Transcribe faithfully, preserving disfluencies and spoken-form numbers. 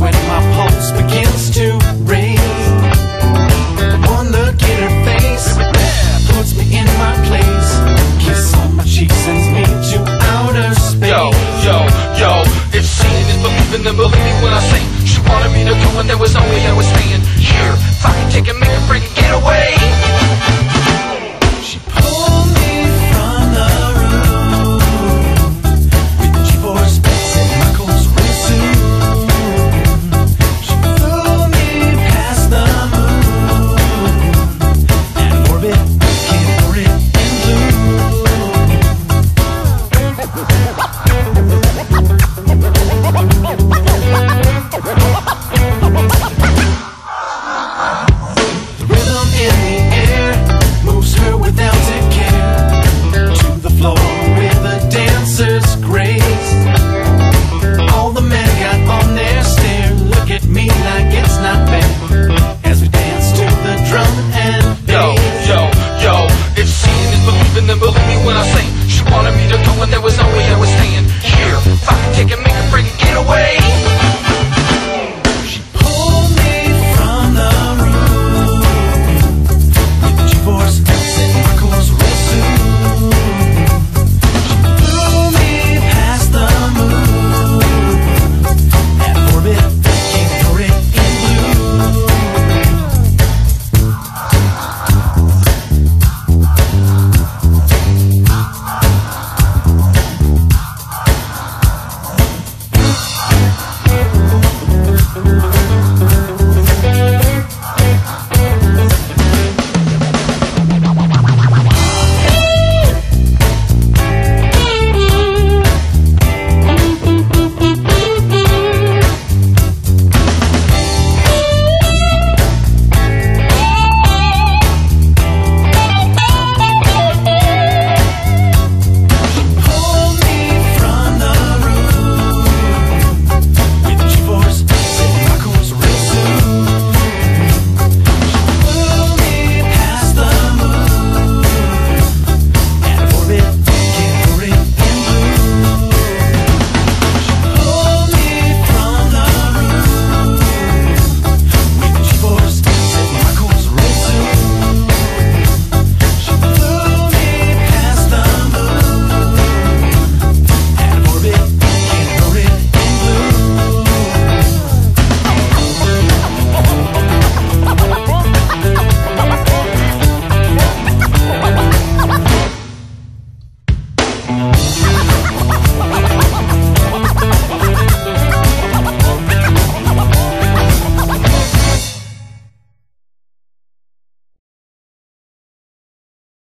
when my pulse begins to raise. One look in her face puts me in my place. Kiss on my cheek sends me to outer space. Yo, yo, yo, if seeing is believing, then believe me when I say she wanted me to go and there was no way I was staying here. If I can take it, make a break and get away.